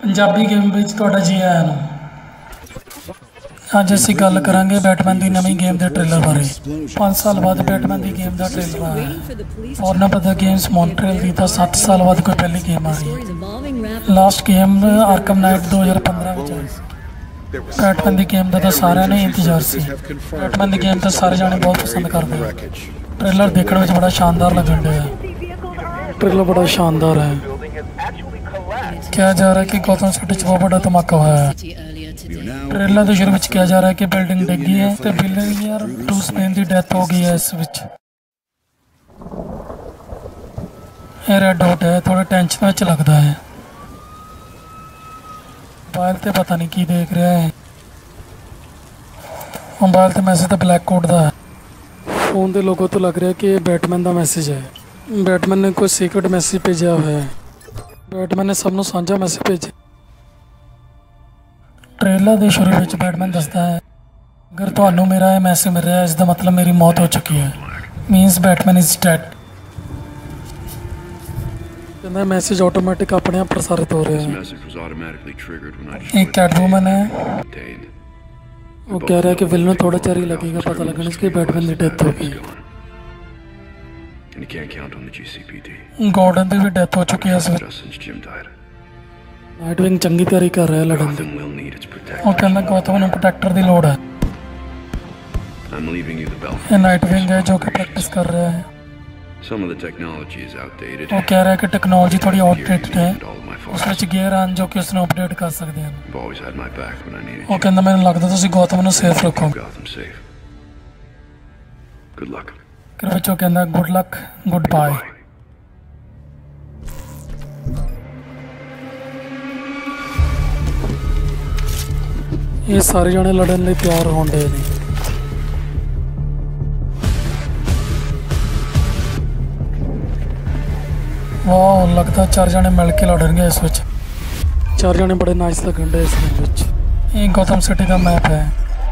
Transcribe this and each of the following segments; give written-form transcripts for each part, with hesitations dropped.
Punjabi game ਵਿੱਚ ਤੁਹਾਡਾ ਜੀ ਆਇਆਂ ਨੂੰ। ਅੱਜ ਅਸੀਂ ਗੱਲ ਕਰਾਂਗੇ ਬੈਟਮੈਨ ਦੀ ਨਵੀਂ ਗੇਮ ਦੇ ਟ੍ਰੇਲਰ ਬਾਰੇ। 5 ਸਾਲ ਬਾਅਦ ਬੈਟਮੈਨ ਦੀ ਗੇਮ ਦਾ ਟ੍ਰੇਲਰ ਆਇਆ ਹੈ। ਵਾਰਨਰ ਬ੍ਰਦਰ ਗੇਮਸ ਮੌਂਟਰੀਅਲ ਦੀ ਤਾਂ 7 ਸਾਲ ਬਾਅਦ ਕੋਈ ਪਹਿਲੀ ਗੇਮ ਆ ਰਹੀ ਹੈ। ਲਾਸਟ ਗੇਮ ਆਰਕਮ ਨਾਈਟ 2015 ਵਿੱਚ ਆਈ ਸੀ। ਬੈਟਮੈਨ ਦੀ ਗੇਮ ਦਾ ਤਾਂ ਸਾਰਿਆਂ ਨੇ ਇੰਤਜ਼ਾਰ ਸੀ। ਬੈਟਮੈਨ ਦੀ ਗੇਮ ਤਾਂ ਸਾਰੇ ਜਾਣੇ ਬਹੁਤ ਪਸੰਦ ਕਰਦੇ ਹਨ। ट्रेलर देखने में बड़ा शानदार लगन डहा है। ट्रेलर बड़ा शानदार है। कहा जा रहा है कि गौतम सिटी च बहुत बड़ा धमाका हुआ है। ट्रेलर के शुरू में कहा जा रहा है कि बिल्डिंग डिगी है तो बिलियनियर ब्रूस वेन की डेथ हो गई है। इस विच रेड डॉट है, थोड़ा टेंशन में लगता है। मोबाइल से पता नहीं की देख रहा है। मोबाइल से मैसेज तो ब्लैक कोड का है। फोन के लोगों तो लग रहा है कि ये बैटमैन का मैसेज है। बैटमैन ने कोई सीक्रेट मैसेज भेजा हुआ है। बैटमैन ने सबनों साझा मैसेज भेजा। ट्रेलर के शुरू में बैटमैन दसदा है अगर तुहानू मेरा ये मैसेज मिल रहा है इसका मतलब मेरी मौत हो चुकी है। Means Batman is dead. कहना मैसेज ऑटोमेटिक अपने आप प्रसारित हो रहा है। एक कैटवुमन है, वो कह रहा है कि विलन थोड़ा चेर ही लगेगा पता लगने इसकी बैटमैन की डेथ हो गई। गॉर्डन की भी डेथ हो चुकी है। नाइटविंग चंगी तैयारी कर रहा है लड़न की। वो कहना गौतम को प्रोटेक्टर की लोड़ है। नाइटविंग है जो कि प्रैक्टिस कर रहा है। वो कह रहा है कि टेक्नोलॉजी थोड़ी आउटडेटेड है, उसमें गियर आन जो कि उसने अपडेट कर सकते हैं। वो कहना मैंने लगता तुसी गौतम नूं सेफ रखो। वो कहना गुड लक गुड बाय। ये सारे जने लड़न लई तैयार होण डे ने। वाह, लगता 4 जने मिल के लड़ेंगे इस विच। 4 जने बड़े नाइस लगन डे इस गेम विच। ये गौतम सिटी का मैप है।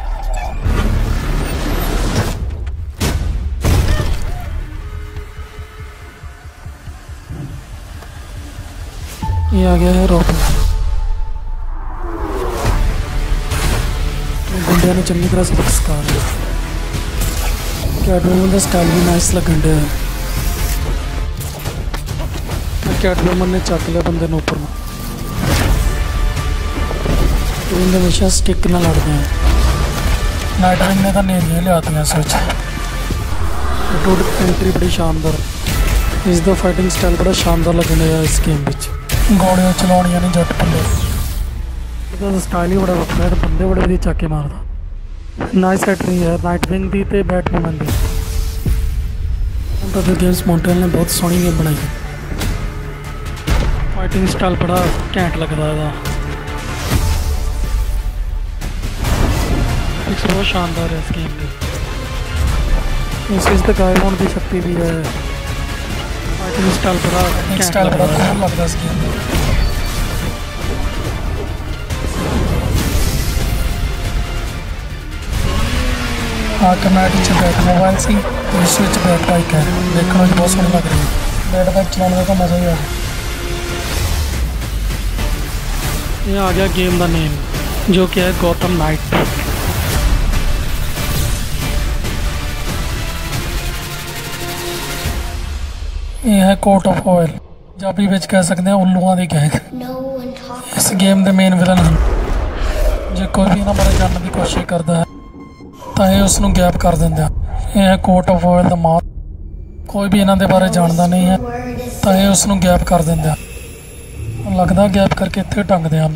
ये आ गया है रॉबिन। गुंडिया ने चंगी तरह सबक सिखा दिया। कैटवुमन का स्टाइल भी नाइस लगन डे है। कैटवुमन ने चक लिया बंदे ने ऊपर। हमेशा स्टिक ना लड़ते हैं। नाइटविंग ने तो नेरियां लियाती हैं सोच। एंट्री बड़ी शानदार। इसका फाइटिंग स्टाइल बड़ा शानदार लगने है इस गेम में। गोलियां चलाउणियां नहीं जट पल्ले। इसका स्टाइल ही बड़ा वक्रा है, बंदे बड़े वधिया चाके मारदा। नाइस एंट्री है नाइटविंग की ते बैटमैन की। ब्रदर गेम्स मॉन्ट्रियल ने बहुत सोहनी गेम बनाई है। फाइटिंग स्टाइल बड़ा घैंट लगता है। बहुत शानदार है इस गेम में। इस चीज़ तक गायब होने की शक्ति भी है। फाइटिंग स्टाइल बड़ा कूल लगता है इस गेम में। ऑटोमेटिक बैक मोबाइल से इस बैक बाइक है। देखने में बहुत सोहनी लग रही है। बैक बाइक चलाने का मज़ा ही आ रहा है। ये आ गया गेम का नेम जो कि है गौतम नाइट। ये है कोर्ट ऑफ ऑयल, पंजाबी में कह सकते हैं उल्लुआं दी गैंग। इस गेम के मेन विलन हैं। जो कोई भी इन्हां बारे जानने की कोशिश करता है तो ये उसनूं गैप कर देंगे। ये है कोर्ट ऑफ ऑयल दा माप। कोई भी इन्हां दे बारे जानता नहीं है तो ये उसनूं गैप कर देंगे। लगता गैप करके इत्थे टंगदे हैं।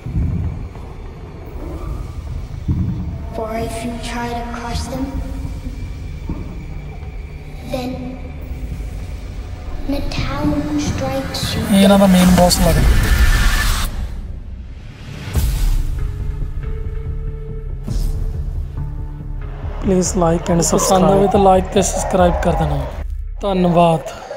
ये इन्हां दा मेन बॉस लगदा। Please like and subscribe. पसंद आवे तो लाइक ते सब्सक्राइब कर देना। धन्यवाद।